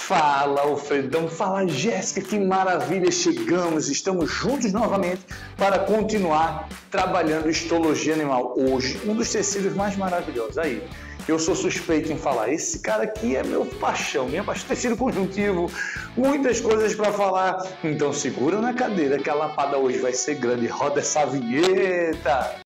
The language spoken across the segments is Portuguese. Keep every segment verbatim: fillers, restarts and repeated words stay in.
Fala, Alfredão, fala, Jéssica, que maravilha, chegamos, estamos juntos novamente para continuar trabalhando histologia animal. Hoje, um dos tecidos mais maravilhosos. Aí, eu sou suspeito em falar, esse cara aqui é meu paixão, minha paixão, tecido conjuntivo, muitas coisas para falar. Então segura na cadeira que a lapada hoje vai ser grande, roda essa vinheta!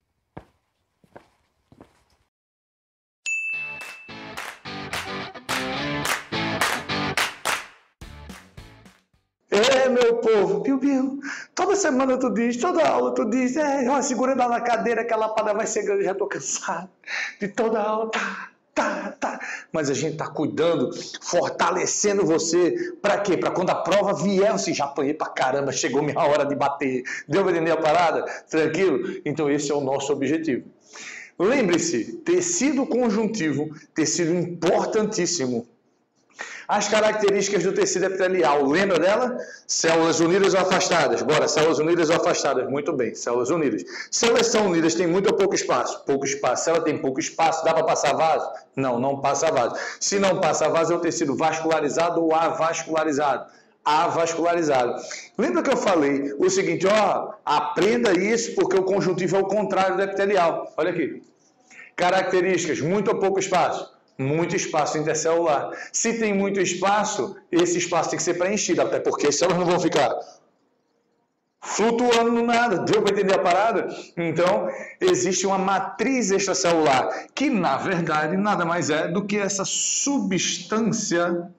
É, meu povo, piu, piu. Toda semana tu diz, toda aula tu diz, é, ó, segurando na cadeira que a lapada vai ser grande, já tô cansado de toda aula, tá, tá, tá. Mas a gente tá cuidando, fortalecendo você, pra quê? Pra quando a prova vier, assim, já apanhei pra caramba, chegou minha hora de bater, deu pra entender a parada? Tranquilo? Então esse é o nosso objetivo. Lembre-se, tecido conjuntivo, tecido importantíssimo. As características do tecido epitelial, lembra dela? Células unidas ou afastadas? Bora, células unidas ou afastadas? Muito bem, células unidas. Se elas são unidas, tem muito ou pouco espaço? Pouco espaço. Se ela tem pouco espaço, dá para passar vaso? Não, não passa vaso. Se não passa vaso, é o tecido vascularizado ou avascularizado? Avascularizado. Lembra que eu falei o seguinte, ó, aprenda isso porque o conjuntivo é o contrário do epitelial. Olha aqui. Características, muito ou pouco espaço? Muito espaço intercelular. Se tem muito espaço, esse espaço tem que ser preenchido, até porque as células não vão ficar flutuando no nada. Deu para entender a parada? Então, existe uma matriz extracelular, que na verdade nada mais é do que essa substância,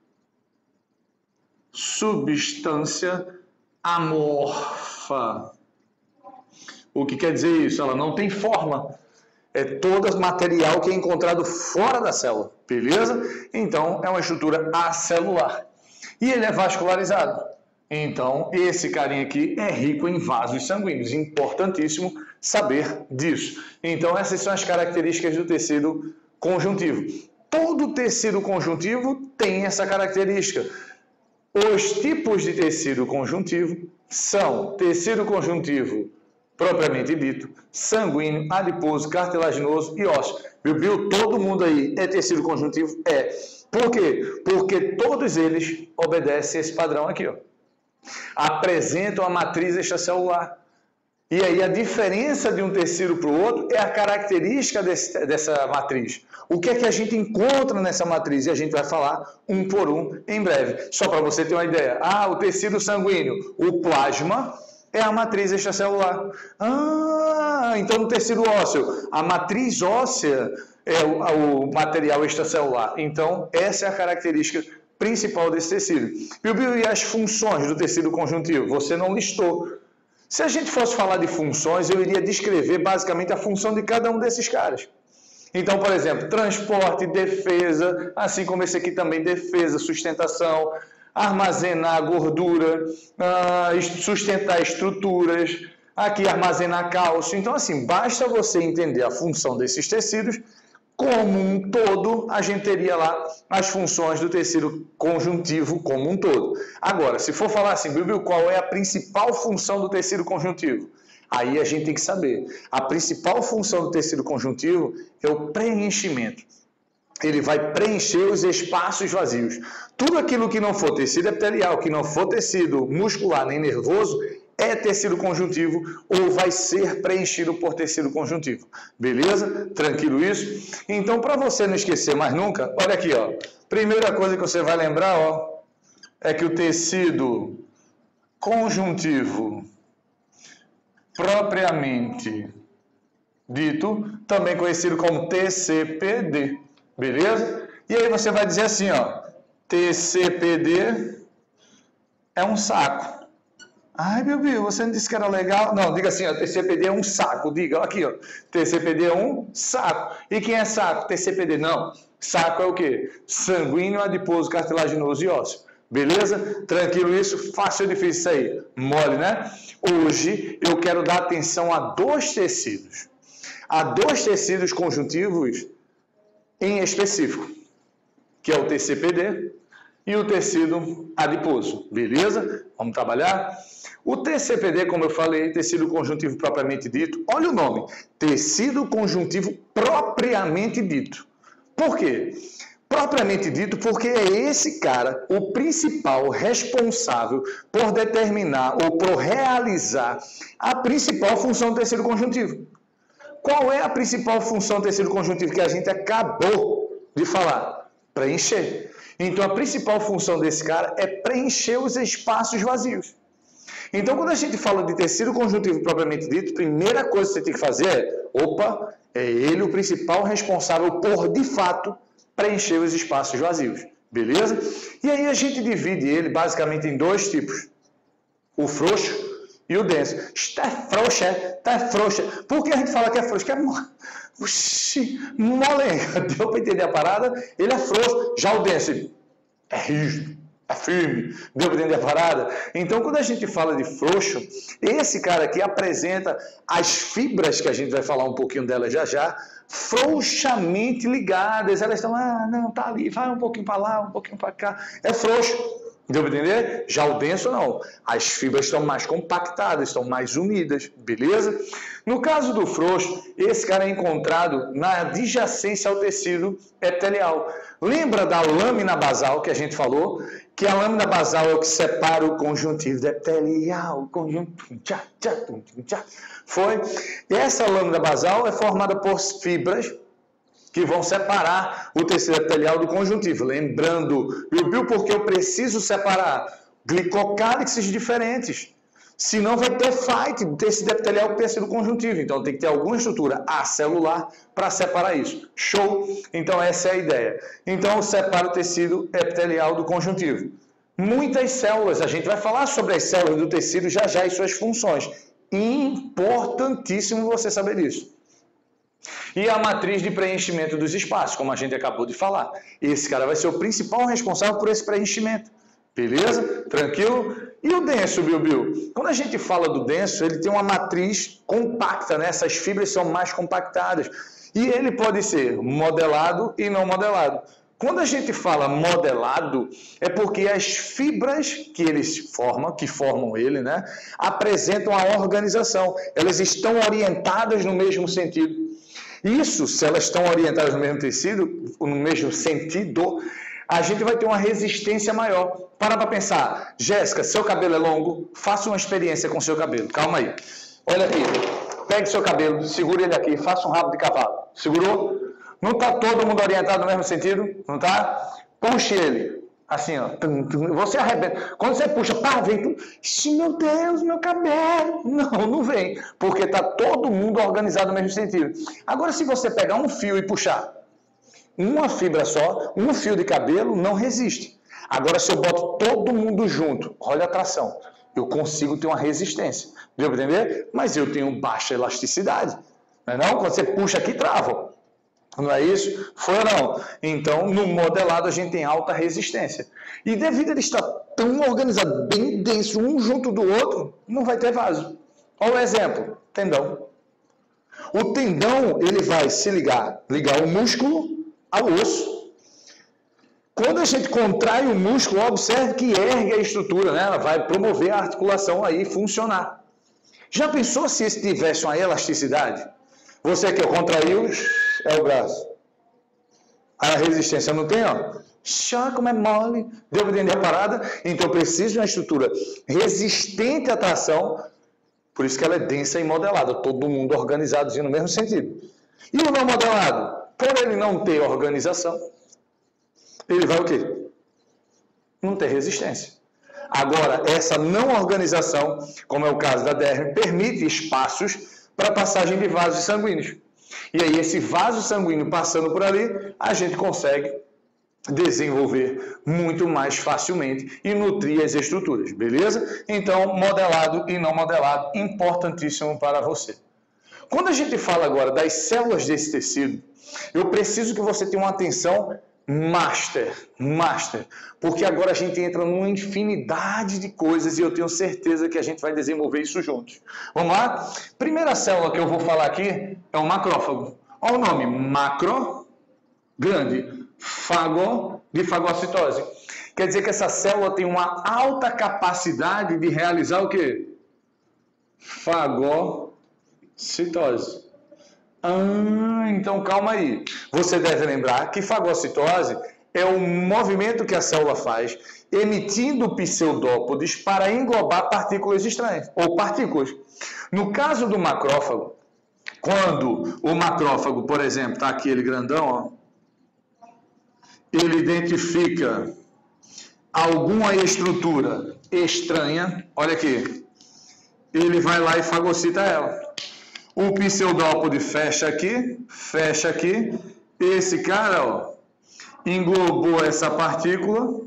substância amorfa. O que quer dizer isso? Ela não tem forma. É todo material que é encontrado fora da célula, beleza? Então, é uma estrutura acelular. E ele é vascularizado. Então, esse carinha aqui é rico em vasos sanguíneos. Importantíssimo saber disso. Então, essas são as características do tecido conjuntivo. Todo tecido conjuntivo tem essa característica. Os tipos de tecido conjuntivo são tecido conjuntivo propriamente dito, sanguíneo, adiposo, cartilaginoso e ósseo. Viu, viu? Todo mundo aí é tecido conjuntivo? É. Por quê? Porque todos eles obedecem esse padrão aqui, ó. Apresentam a matriz extracelular. E aí a diferença de um tecido para o outro é a característica desse, dessa matriz. O que é que a gente encontra nessa matriz? E a gente vai falar um por um em breve. Só para você ter uma ideia. Ah, o tecido sanguíneo, o plasma, é a matriz extracelular. Ah, então no tecido ósseo, a matriz óssea é o, o material extracelular. Então, essa é a característica principal desse tecido. E as funções do tecido conjuntivo? Você não listou. Se a gente fosse falar de funções, eu iria descrever basicamente a função de cada um desses caras. Então, por exemplo, transporte, defesa, assim como esse aqui também, defesa, sustentação, armazenar gordura, sustentar estruturas, aqui armazenar cálcio. Então, assim, basta você entender a função desses tecidos, como um todo, a gente teria lá as funções do tecido conjuntivo como um todo. Agora, se for falar assim, Bill, qual é a principal função do tecido conjuntivo? Aí a gente tem que saber. A principal função do tecido conjuntivo é o preenchimento. Ele vai preencher os espaços vazios. Tudo aquilo que não for tecido epitelial, que não for tecido muscular nem nervoso, é tecido conjuntivo ou vai ser preenchido por tecido conjuntivo. Beleza? Tranquilo isso? Então, para você não esquecer mais nunca, olha aqui, ó. Primeira coisa que você vai lembrar, ó, é que o tecido conjuntivo propriamente dito, também conhecido como T C P D. Beleza? E aí você vai dizer assim, ó, T C P D é um saco. Ai, meu Deus, você não disse que era legal? Não, diga assim, ó, T C P D é um saco. Diga, aqui, ó, T C P D é um saco. E quem é saco? T C P D, não. Saco é o quê? Sanguíneo, adiposo, cartilaginoso e ósseo. Beleza? Tranquilo isso? Fácil ou difícil isso aí? Mole, né? Hoje eu quero dar atenção a dois tecidos. A dois tecidos conjuntivos em específico, que é o T C P D e o tecido adiposo, beleza? Vamos trabalhar? O T C P D, como eu falei, tecido conjuntivo propriamente dito, olha o nome, tecido conjuntivo propriamente dito. Por quê? Propriamente dito, porque é esse cara o principal responsável por determinar ou por realizar a principal função do tecido conjuntivo. Qual é a principal função do tecido conjuntivo que a gente acabou de falar? Preencher. Então, a principal função desse cara é preencher os espaços vazios. Então, quando a gente fala de tecido conjuntivo propriamente dito, a primeira coisa que você tem que fazer é, opa, é ele o principal responsável por, de fato, preencher os espaços vazios. Beleza? E aí a gente divide ele basicamente em dois tipos. O frouxo e o denso. Está frouxo, é? Está frouxo. Por que a gente fala que é frouxo? Que é mo... Oxi, molenga. Deu para entender a parada? Ele é frouxo. Já o denso, ele é rígido, é firme. Deu para entender a parada? Então, quando a gente fala de frouxo, esse cara aqui apresenta as fibras, que a gente vai falar um pouquinho delas já já, frouxamente ligadas. Elas estão, ah, não, tá ali, vai um pouquinho para lá, um pouquinho para cá. É frouxo. Deu para entender? Já o denso não. As fibras estão mais compactadas, estão mais unidas, beleza? No caso do frouxo, esse cara é encontrado na adjacência ao tecido epitelial. Lembra da lâmina basal que a gente falou? Que a lâmina basal é o que separa o conjuntivo do epitelial, o conjuntivo, tchá, tchá, tchá. Foi? Essa lâmina basal é formada por fibras que vão separar o tecido epitelial do conjuntivo. Lembrando, viu porque eu preciso separar glicocálixes diferentes. Senão vai ter fight do tecido epitelial com o tecido conjuntivo. Então tem que ter alguma estrutura acelular para separar isso. Show? Então essa é a ideia. Então separa o tecido epitelial do conjuntivo. Muitas células, a gente vai falar sobre as células do tecido já já e suas funções. Importantíssimo você saber disso. E a matriz de preenchimento dos espaços, como a gente acabou de falar. Esse cara vai ser o principal responsável por esse preenchimento. Beleza? Tranquilo? E o denso, Bill Bill? Quando a gente fala do denso, ele tem uma matriz compacta, né? Essas fibras são mais compactadas. E ele pode ser modelado e não modelado. Quando a gente fala modelado, é porque as fibras que eles formam, que formam ele, né? Apresentam a organização. Elas estão orientadas no mesmo sentido. Isso, se elas estão orientadas no mesmo tecido, no mesmo sentido, a gente vai ter uma resistência maior. Para para pensar. Jéssica, seu cabelo é longo? Faça uma experiência com seu cabelo. Calma aí. Olha aqui. Pegue seu cabelo, segure ele aqui, faça um rabo de cavalo. Segurou? Não está todo mundo orientado no mesmo sentido? Não está? Puxe ele. Assim, ó. Você arrebenta. Quando você puxa, pá, vem. Meu Deus, meu cabelo. Não, não vem. Porque está todo mundo organizado no mesmo sentido. Agora, se você pegar um fio e puxar uma fibra só, um fio de cabelo não resiste. Agora, se eu boto todo mundo junto, olha a tração. Eu consigo ter uma resistência. Deu para entender? Mas eu tenho baixa elasticidade. Não é não? Quando você puxa aqui, trava. Não é isso? Foi ou não? Então, no modelado, a gente tem alta resistência. E devido a ele estar tão organizado, bem denso, um junto do outro, não vai ter vaso. Olha o exemplo. Tendão. O tendão, ele vai se ligar, ligar o músculo ao osso. Quando a gente contrai o músculo, observe que ergue a estrutura, né? Ela vai promover a articulação aí funcionar. Já pensou se esse tivesse uma elasticidade? Você que contraiu, é o braço. A resistência não tem, ó. Chá, como é mole. Deu para entender a parada? Então eu preciso de uma estrutura resistente à tração. Por isso que ela é densa e modelada. Todo mundo organizadozinho no mesmo sentido. E o não modelado? Por ele não ter organização, ele vai o quê? Não ter resistência. Agora, essa não organização, como é o caso da derme, permite espaços para passagem de vasos sanguíneos. E aí, esse vaso sanguíneo passando por ali, a gente consegue desenvolver muito mais facilmente e nutrir as estruturas, beleza? Então, modelado e não modelado, importantíssimo para você. Quando a gente fala agora das células desse tecido, eu preciso que você tenha uma atenção master, master, porque agora a gente entra numa infinidade de coisas e eu tenho certeza que a gente vai desenvolver isso juntos. Vamos lá? Primeira célula que eu vou falar aqui é o macrófago. Olha o nome, macro, grande, fago, de fagocitose. Quer dizer que essa célula tem uma alta capacidade de realizar o quê? Fagocitose. Ah, então calma aí. Você deve lembrar que fagocitose é o movimento que a célula faz, emitindo pseudópodes para englobar partículas estranhas, ou partículas. No caso do macrófago, quando o macrófago, por exemplo, está aqui ele grandão, ó, ele identifica alguma estrutura estranha, olha aqui, ele vai lá e fagocita ela. O pseudópode fecha aqui, fecha aqui, esse cara, ó, englobou essa partícula,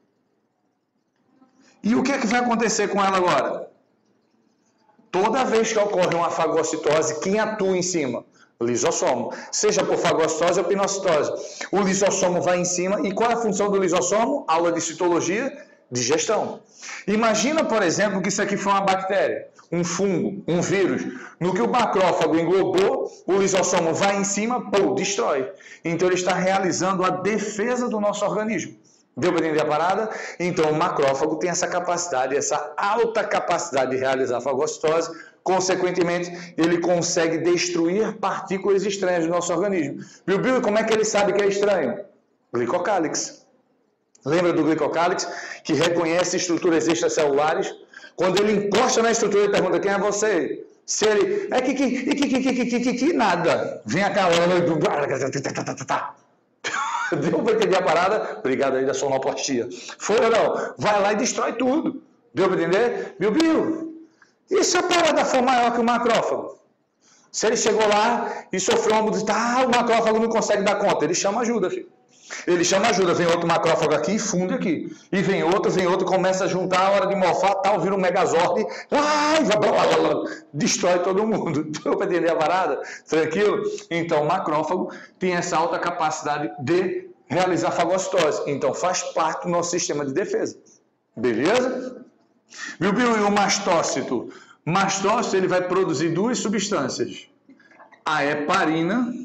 e o que é que vai acontecer com ela agora? Toda vez que ocorre uma fagocitose, quem atua em cima? O lisossomo. Seja por fagocitose ou pinocitose. O lisossomo vai em cima. E qual é a função do lisossomo? Aula de citologia, digestão. Imagina, por exemplo, que isso aqui foi uma bactéria, um fungo, um vírus. No que o macrófago englobou, o lisossomo vai em cima, pô, destrói. Então ele está realizando a defesa do nosso organismo. Deu para entender a parada? Então o macrófago tem essa capacidade, essa alta capacidade de realizar a fagocitose, consequentemente ele consegue destruir partículas estranhas do nosso organismo. Viu, Bill? Como é que ele sabe que é estranho? Glicocálix. Lembra do glicocálix? Que reconhece estruturas extracelulares. Quando ele encosta na estrutura, ele pergunta, quem é você? Se ele... É que, que, que, que, que, que, que, que, nada. Vem a calma do... Deu para entender a parada? Obrigado aí da sonoplastia. Foi ou não? Vai lá e destrói tudo. Deu para entender? Bill, Bill, e se a parada for maior que o macrófago? Se ele chegou lá e sofreu uma mudança, ah, o macrófago não consegue dar conta. Ele chama ajuda, filho. Ele chama ajuda, vem outro macrófago aqui e funde aqui. E vem outro, vem outro, começa a juntar, a hora de morfar, tal, vira um megazord, ai, blá, blá, blá, blá, destrói todo mundo. Deu para entender a parada? Tranquilo? Então, o macrófago tem essa alta capacidade de realizar fagocitose. Então, faz parte do nosso sistema de defesa. Beleza? Viu, Bill? E o mastócito? Mastócito, ele vai produzir duas substâncias. A heparina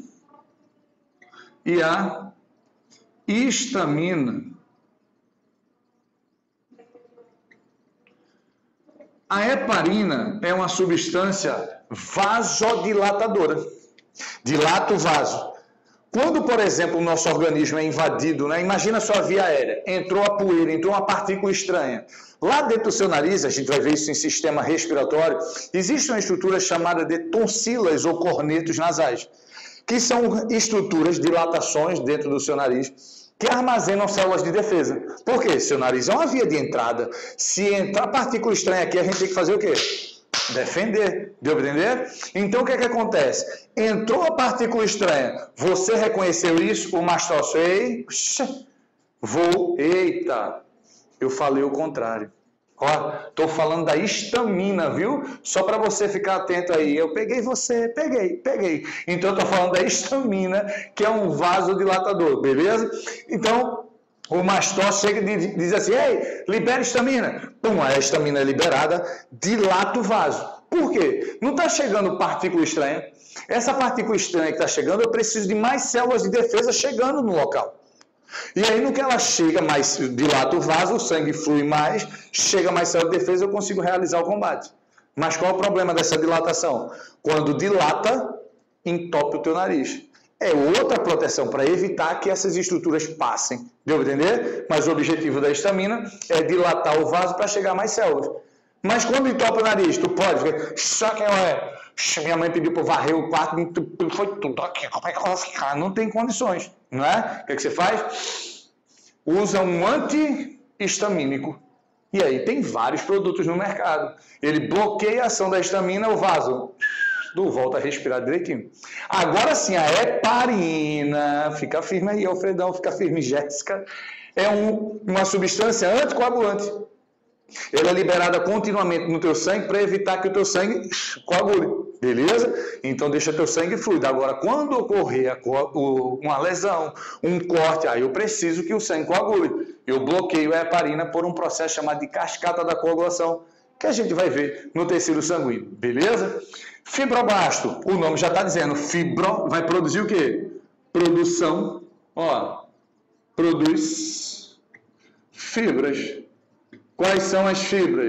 e a histamina. A heparina é uma substância vasodilatadora. Dilata o vaso. Quando, por exemplo, o nosso organismo é invadido, né? Imagina a sua via aérea, entrou a poeira, entrou uma partícula estranha. Lá dentro do seu nariz, a gente vai ver isso em sistema respiratório, existe uma estrutura chamada de tonsilas ou cornetos nasais, que são estruturas, dilatações dentro do seu nariz, que armazenam células de defesa. Por quê? Seu nariz é uma via de entrada. Se entrar partícula estranha aqui, a gente tem que fazer o quê? Defender. Deu para entender? Então, o que é que acontece? Entrou a partícula estranha, você reconheceu isso, o mastócito, ei, vou, eita, eu falei o contrário. Ó, estou falando da histamina, viu? Só para você ficar atento aí. Eu peguei você, peguei, peguei. Então, eu estou falando da histamina, que é um vasodilatador, beleza? Então, o mastócito chega e diz assim, ei, libera histamina. Pum, a histamina é liberada, dilata o vaso. Por quê? Não está chegando partícula estranha. Essa partícula estranha que está chegando, eu preciso de mais células de defesa chegando no local. E aí, no que ela chega, mais dilata o vaso, o sangue flui mais, chega mais célula de defesa, eu consigo realizar o combate. Mas qual é o problema dessa dilatação? Quando dilata, entope o teu nariz. É outra proteção para evitar que essas estruturas passem. Deu para entender? Mas o objetivo da histamina é dilatar o vaso para chegar mais células. Mas quando entope o nariz, tu pode ver, só que é... Minha mãe pediu para varrer o quarto, foi tudo aqui, como é que ela fica? Não tem condições, não é? O que, é que você faz? Usa um antihistamínico. E aí tem vários produtos no mercado. Ele bloqueia a ação da histamina, o vaso do volta a respirar direitinho. Agora sim, a heparina, fica firme aí, Alfredão, fica firme, Jéssica, é um, uma substância anticoagulante. Ela é liberada continuamente no teu sangue para evitar que o teu sangue coagule, beleza? Então deixa teu sangue fluido. Agora, quando ocorrer uma lesão, um corte, aí eu preciso que o sangue coagule. Eu bloqueio a heparina por um processo chamado de cascata da coagulação, que a gente vai ver no tecido sanguíneo, beleza? Fibroblasto, o nome já está dizendo, fibro vai produzir o quê? Produção, ó, produz fibras. Quais são as fibras?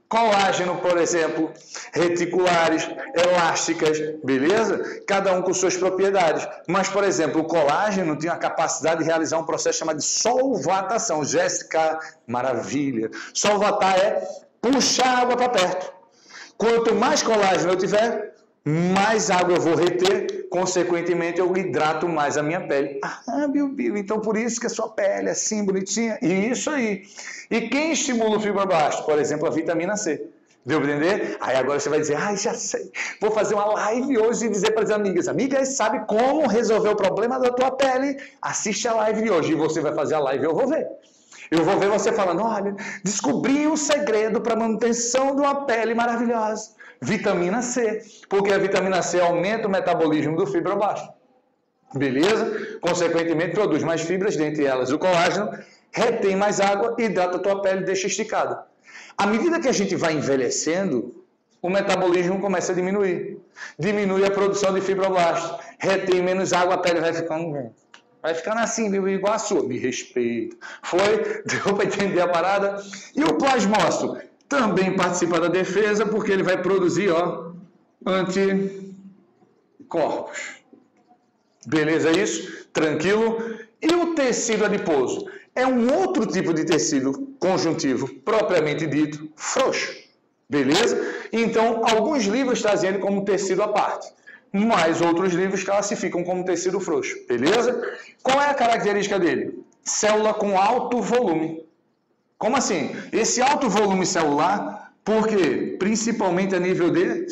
Colágeno, por exemplo, reticulares, elásticas, beleza? Cada um com suas propriedades. Mas, por exemplo, o colágeno tem a capacidade de realizar um processo chamado de solvatação. Jéssica, maravilha. Solvatar é puxar água para perto. Quanto mais colágeno eu tiver, mais água eu vou reter, consequentemente eu hidrato mais a minha pele. Ah, meu Deus, então por isso que a sua pele é assim, bonitinha. Isso aí. E quem estimula o fibroblasto? Por exemplo, a vitamina C. Deu para entender? Aí agora você vai dizer, ai, já sei, vou fazer uma live hoje e dizer para as amigas, amigas, sabe como resolver o problema da tua pele? Assiste a live de hoje. E você vai fazer a live e eu vou ver. Eu vou ver você falando, olha, descobri um segredo para a manutenção de uma pele maravilhosa. Vitamina C, porque a vitamina C aumenta o metabolismo do fibroblasto. Beleza? Consequentemente, produz mais fibras, dentre elas o colágeno, retém mais água, hidrata a tua pele e deixa esticada. À medida que a gente vai envelhecendo, o metabolismo começa a diminuir. Diminui a produção de fibroblasto, retém menos água, a pele vai ficando... Vai ficando assim, igual a sua. Me respeita. Foi? Deu para entender a parada? E o plasmócito também participa da defesa, porque ele vai produzir, ó, anticorpos. Beleza isso? Tranquilo? E o tecido adiposo? É um outro tipo de tecido conjuntivo, propriamente dito, frouxo. Beleza? Então, alguns livros trazem ele como tecido à parte, mas outros livros classificam como tecido frouxo. Beleza? Qual é a característica dele? Célula com alto volume. Como assim? Esse alto volume celular, por quê? Principalmente a nível de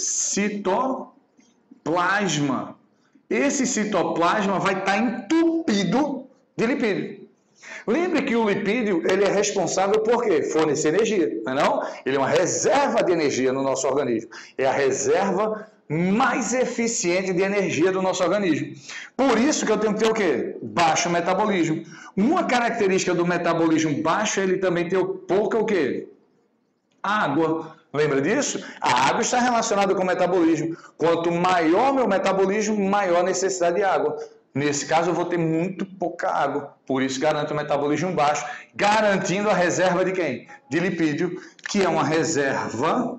citoplasma. Esse citoplasma vai estar entupido de lipídio. Lembre que o lipídio ele é responsável por quê? Fornecer energia, não é não? Ele é uma reserva de energia no nosso organismo. É a reserva mais eficiente de energia do nosso organismo. Por isso que eu tenho que ter o quê? Baixo metabolismo. Uma característica do metabolismo baixo é ele também ter pouca o quê? Água. Lembra disso? A água está relacionada com o metabolismo. Quanto maior meu metabolismo, maior a necessidade de água. Nesse caso, eu vou ter muito pouca água. Por isso, garanto o metabolismo baixo, garantindo a reserva de quem? De lipídio, que é uma reserva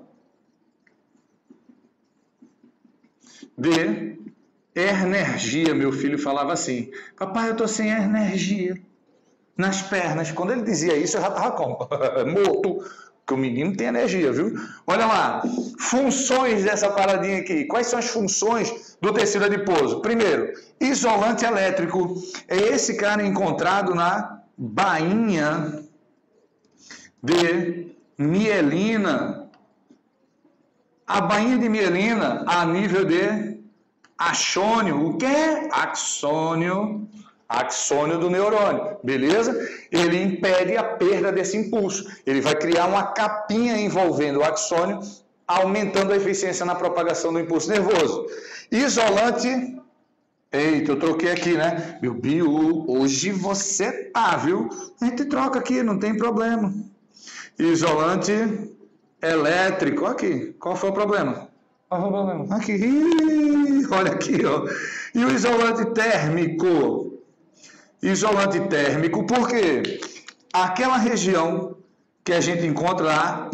de energia. Meu filho falava assim, papai, eu estou sem energia nas pernas. Quando ele dizia isso, eu já estava como? Morto. Porque o menino tem energia, viu? Olha lá, funções dessa paradinha aqui. Quais são as funções do tecido adiposo? Primeiro, isolante elétrico. É esse cara encontrado na bainha de mielina. A bainha de mielina a nível de axônio. O que é? Axônio. Axônio do neurônio, beleza? Ele impede a perda desse impulso. Ele vai criar uma capinha envolvendo o axônio, aumentando a eficiência na propagação do impulso nervoso. Isolante... Eita, eu troquei aqui, né? Meu Bio, hoje você tá, viu? A gente troca aqui, não tem problema. Isolante elétrico. Aqui, qual foi o problema? Qual foi o problema? Aqui, Ih, olha aqui, ó. E o isolante térmico? Isolante térmico, por quê? Aquela região que a gente encontra a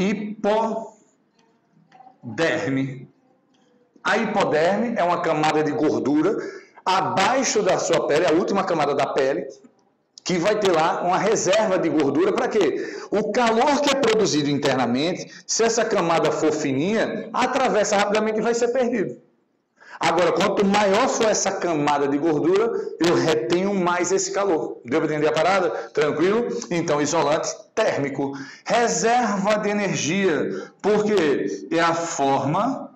hipoderme. A hipoderme é uma camada de gordura abaixo da sua pele, a última camada da pele, que vai ter lá uma reserva de gordura para quê? O calor que é produzido internamente, se essa camada for fininha, atravessa rapidamente e vai ser perdido. Agora, quanto maior for essa camada de gordura, eu retenho mais esse calor. Deu para entender a parada? Tranquilo? Então, isolante térmico. Reserva de energia. Porque é a forma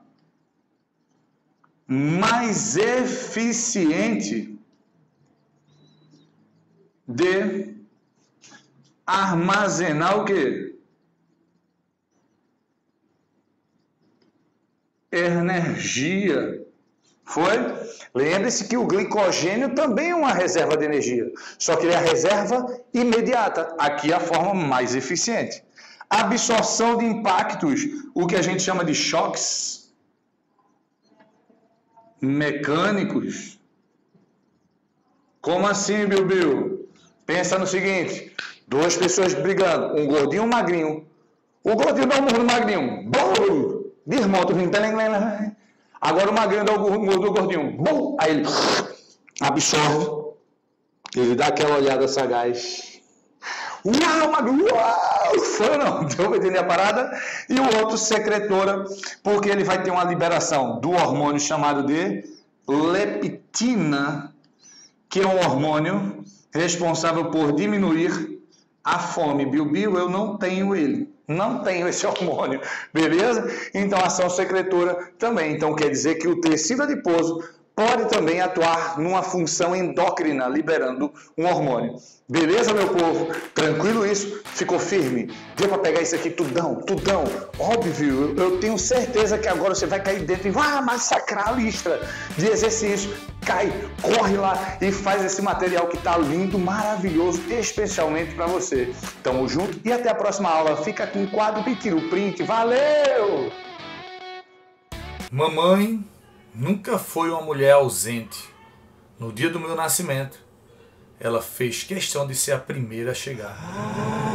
mais eficiente de armazenar o quê? Energia. Foi? Lembre-se que o glicogênio também é uma reserva de energia, só que ele é a reserva imediata. Aqui é a forma mais eficiente. Absorção de impactos, o que a gente chama de choques mecânicos. Como assim, Bilbil? Pensa no seguinte, duas pessoas brigando, um gordinho e um magrinho. O gordinho dá um murro no magrinho. Bum! Desmonta o rim. Agora o magrinho dá o murro no gordinho. Bum! Aí ele absorve. Ele dá aquela olhada sagaz. Uau, magrinho! Uau! Foi não? Deu pra entender a parada? E o outro secretora, porque ele vai ter uma liberação do hormônio chamado de leptina, que é um hormônio responsável por diminuir a fome. Biu, biu, eu não tenho ele. Não tenho esse hormônio, beleza? Então, a ação secretora também. Então, quer dizer que o tecido adiposo pode também atuar numa função endócrina, liberando um hormônio. Beleza, meu povo? Tranquilo isso? Ficou firme? Deu para pegar isso aqui tudão, tudão? Óbvio, eu tenho certeza que agora você vai cair dentro e vai massacrar a lista de exercícios. Cai, corre lá e faz esse material que tá lindo, maravilhoso, especialmente para você. Tamo junto e até a próxima aula. Fica com o quadro Piquiru Print. Valeu! Mamãe nunca foi uma mulher ausente. No dia do meu nascimento, ela fez questão de ser a primeira a chegar.